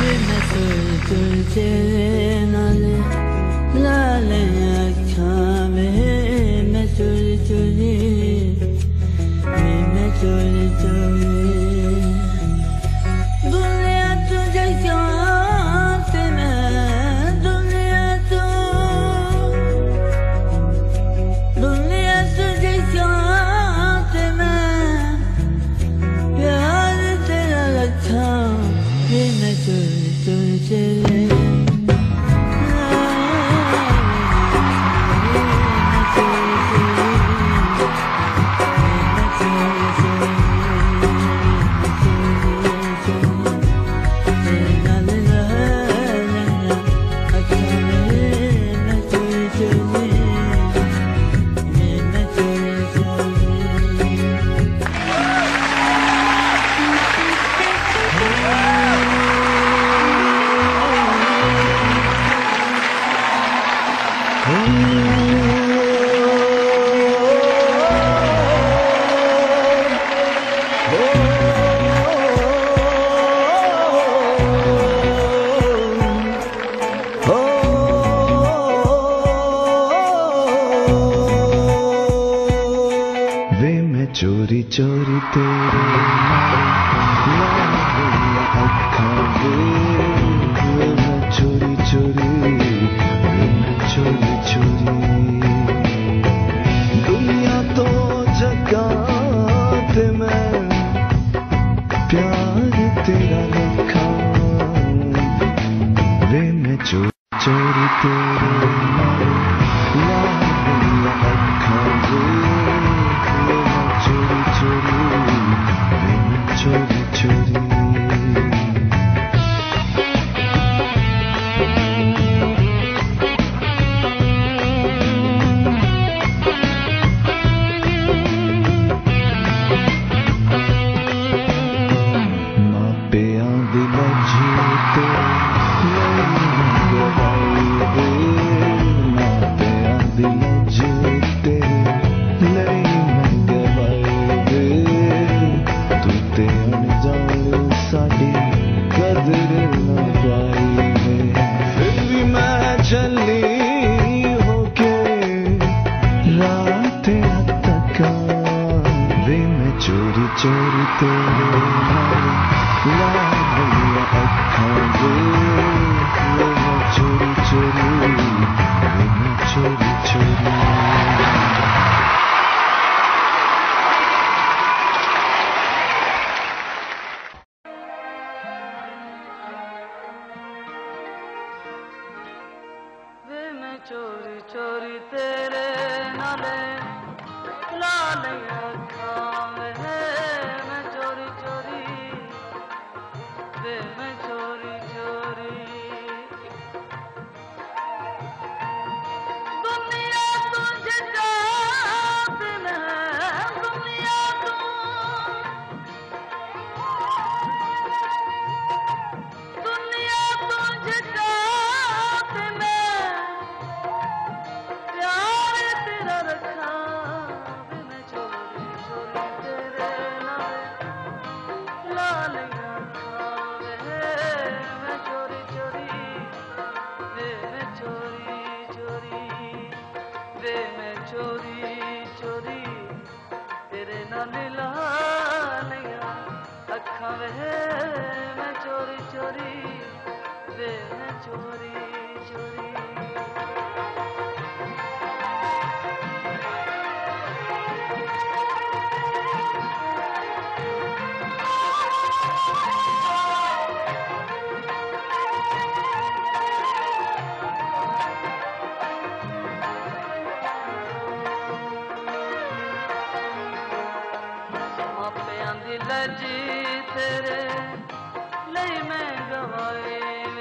मैं चोरी चोरी तेरे नाल लाले अखां में मैं चोरी चोरी मैं चोरी चोरी दुनिया तुझे चाहते मैं दुनिया तुझे चाहते मैं प्यार तेरा रखा ये मैं चोरी चोरी तेरे चोरी चोरी तेरे अखां मैं चोरी चोरी मैं चोरी चोरी दुनिया तो जगा ते मैं प्यार तेरा रखा वे मैं चोरी चोरी तेरे अखां चोरी चोरी चोरी चोरी मापियां दी लज्जी ते मापियां दी लज्जी ते साड़ी कदर न पाई फिर भी मैं चली होके रात तक वे मैं चोरी चोरी तेरे लालिया अखां मैं चोरी चोरी मैं चोरी चोरी चोरी चोरी तेरे नाले लाले अखां में मैं चोरी चोरी वे मैं चोरी चोरी दुनिया तुझे चाहते मैं दुनिया तुझे चाहते मैं प्यार तेरा रखा मैं चोरी चोरी तेरे नाल लाले अखां मैं चोरी चोरी वे मैं चोरी चोरी वे मैं चोरी चोरी तेरे नाल लाले अखां मैं चोरी चोरी वे मैं चोरी चोरी मापियां दी लज्जी तेरे लई मैं गवाए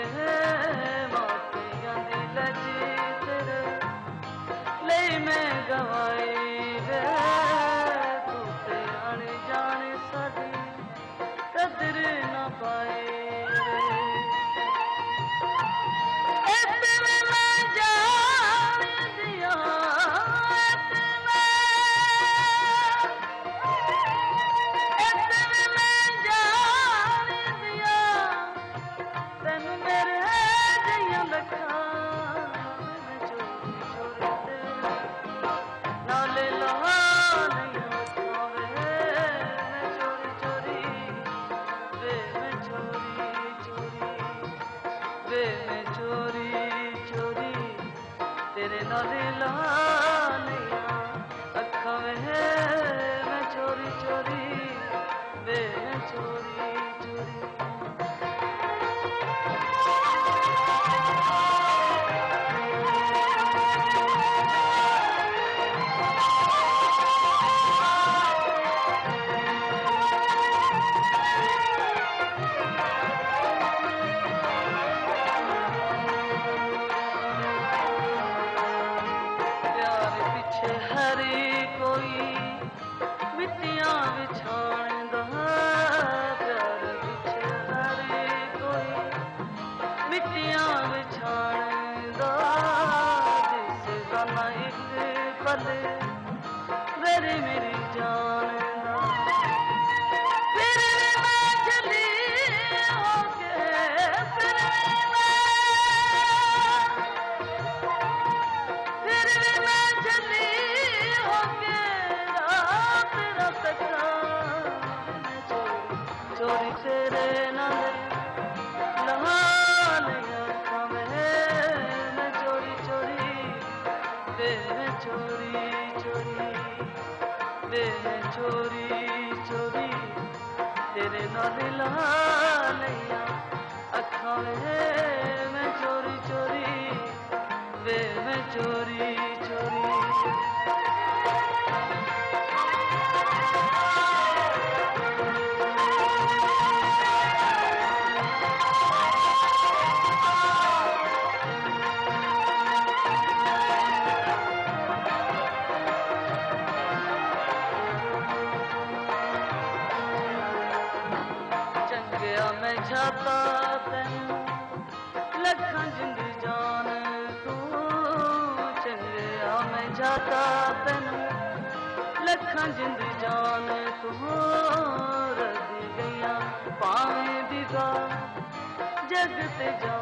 मापियां दी लज्जी तेरे लई मैं गवाए तू ते आने जाने साडी कदर न पाए नाल ला लिया अखां वे मैं चोरी चोरी वे मैं चोरी चोरी हरी कोई मिट्टियां बिछाणदा प्यार पिछे हरी कोई मिट्टियां बिछाणदा दिसदा ना इक पल मेरी मेरी जान दा फिर मैं चली होके फिर मैं चली चोरी तेरे नाल लहा लिया अखां मैं चोरी चोरी वे मैं चोरी चोरी वे मैं चोरी चोरी तेरे नाल लहा लिया अखां मैं चोरी चोरी वे मैं चोरी चोरी मैं जाता तैन लखां जिंद जान तू चंगिया मैं जाता तैन लखां जिंद जान तू रदी गईयां पावें दी गा जग ते जा